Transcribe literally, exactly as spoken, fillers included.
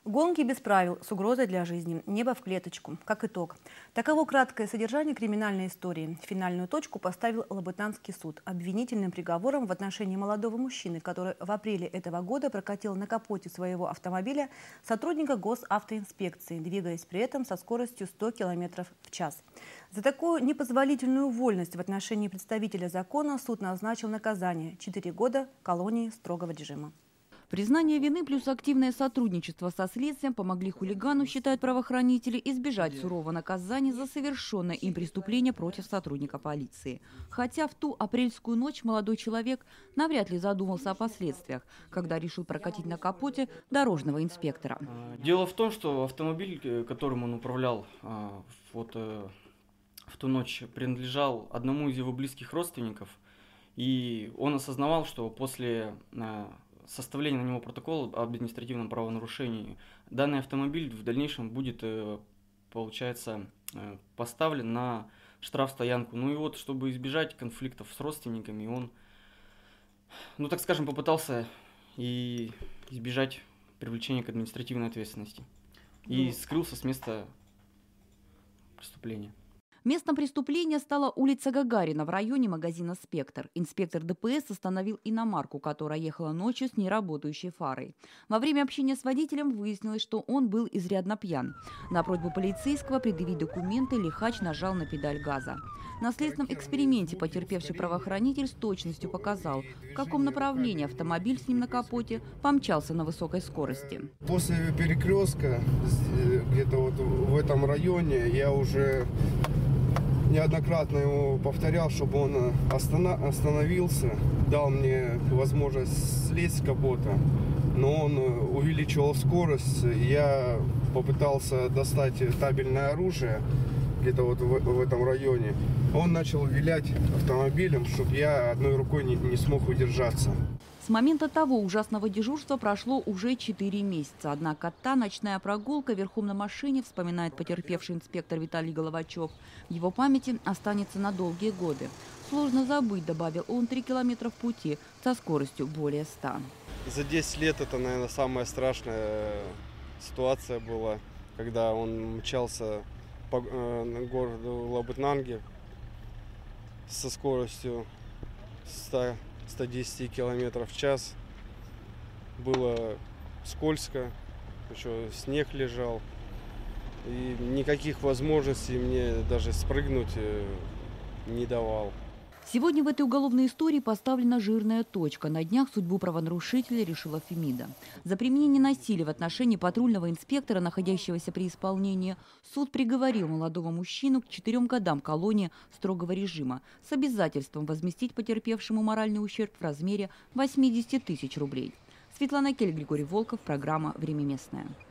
Гонки без правил с угрозой для жизни. Небо в клеточку. Как итог. Таково краткое содержание криминальной истории. Финальную точку поставил Лабытнанский суд обвинительным приговором в отношении молодого мужчины, который в апреле этого года прокатил на капоте своего автомобиля сотрудника госавтоинспекции, двигаясь при этом со скоростью сто километров в час. За такую непозволительную вольность в отношении представителя закона суд назначил наказание – четыре года колонии строгого режима. Признание вины плюс активное сотрудничество со следствием помогли хулигану, считают правоохранители, избежать сурового наказания за совершенное им преступление против сотрудника полиции. Хотя в ту апрельскую ночь молодой человек навряд ли задумался о последствиях, когда решил прокатить на капоте дорожного инспектора. Дело в том, что автомобиль, которым он управлял вот, в ту ночь, принадлежал одному из его близких родственников. И он осознавал, что после составления на него протокола об административном правонарушении данный автомобиль в дальнейшем будет, получается, поставлен на штрафстоянку. Ну и вот, чтобы избежать конфликтов с родственниками, он, ну так скажем, попытался и избежать привлечения к административной ответственности. И скрылся с места преступления. Местом преступления стала улица Гагарина в районе магазина «Спектр». Инспектор ДПС остановил иномарку, которая ехала ночью с неработающей фарой. Во время общения с водителем выяснилось, что он был изрядно пьян. На просьбу полицейского предъявить документы лихач нажал на педаль газа. На следственном эксперименте потерпевший правоохранитель с точностью показал, в каком направлении автомобиль с ним на капоте помчался на высокой скорости. После перекрестка, где-то вот в этом районе, я уже неоднократно ему повторял, чтобы он остановился, дал мне возможность слезть с капота, но он увеличивал скорость. Я попытался достать табельное оружие где-то вот в, в этом районе. Он начал вилять автомобилем, чтобы я одной рукой не, не смог удержаться. С момента того ужасного дежурства прошло уже четыре месяца. Однако та ночная прогулка верхом на машине, вспоминает потерпевший инспектор Виталий Головачев, в его памяти останется на долгие годы. Сложно забыть, добавил он, три километра в пути со скоростью более ста. За десять лет это, наверное, самая страшная ситуация была, когда он мчался по э, городу Лабытнанге со скоростью ста ста десяти километров в час. Было скользко, еще снег лежал, и никаких возможностей мне даже спрыгнуть не давал. Сегодня в этой уголовной истории поставлена жирная точка. На днях судьбу правонарушителя решила Фемида. За применение насилия в отношении патрульного инспектора, находящегося при исполнении, суд приговорил молодого мужчину к четырем годам колонии строгого режима с обязательством возместить потерпевшему моральный ущерб в размере восьмидесяти тысяч рублей. Светлана Кель, Григорий Волков, программа «Время местное».